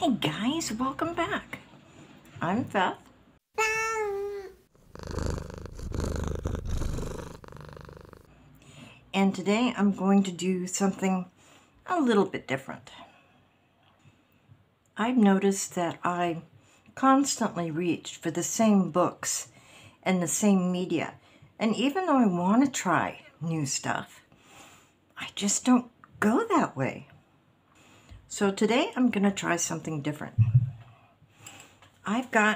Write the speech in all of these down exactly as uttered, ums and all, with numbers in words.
Hi guys, welcome back. I'm Beth. And today I'm going to do something a little bit different. I've noticed that I constantly reach for the same books and the same media. And even though I want to try new stuff, I just don't go that way. So today I'm going to try something different. I've got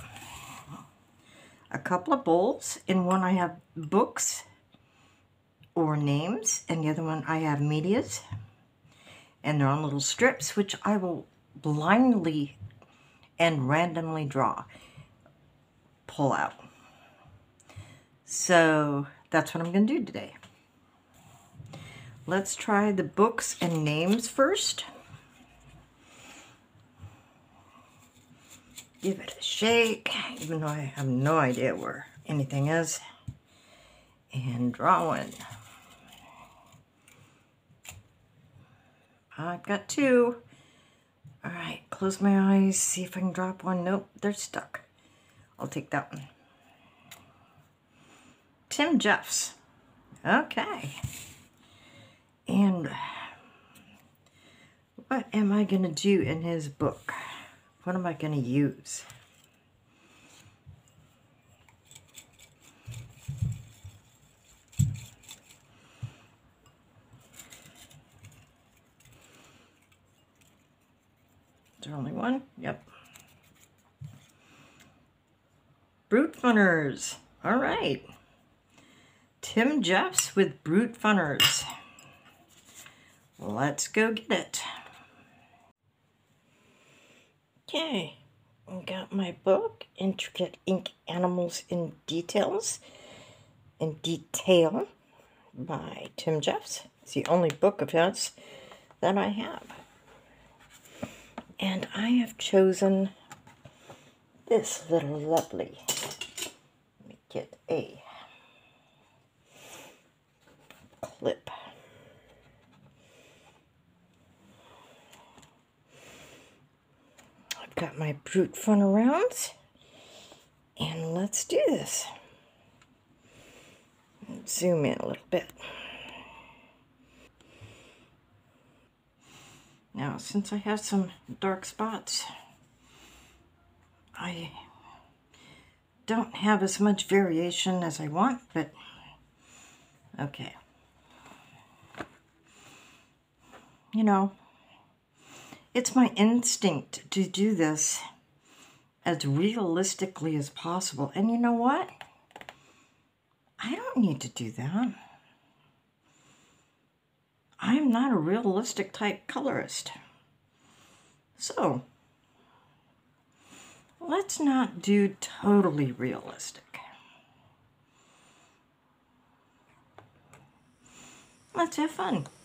a couple of bowls. In one I have books or names, and the other one I have medias. And they're on little strips, which I will blindly and randomly draw, pull out. So that's what I'm going to do today. Let's try the books and names first. Give it a shake, even though I have no idea where anything is. And draw one. I've got two. All right, close my eyes, see if I can drop one. Nope, they're stuck. I'll take that one. Tim Jeffs. Okay. And what am I going to do in his book? What am I going to use? Is there only one? Yep. Brutfuners. All right. Tim Jeffs with Brutfuners. Let's go get it. Okay, I got my book, Intricate Ink Animals in Details, in Detail by Tim Jeffs. It's the only book of his that I have. And I have chosen this little lovely. Let me get a clip. I've got my Brutfuner rounds, and let's do this. Zoom in a little bit. Now, since I have some dark spots, I don't have as much variation as I want, but okay. You know, it's my instinct to do this as realistically as possible. And you know what? I don't need to do that. I'm not a realistic type colorist. So, let's not do totally realistic. Let's have fun.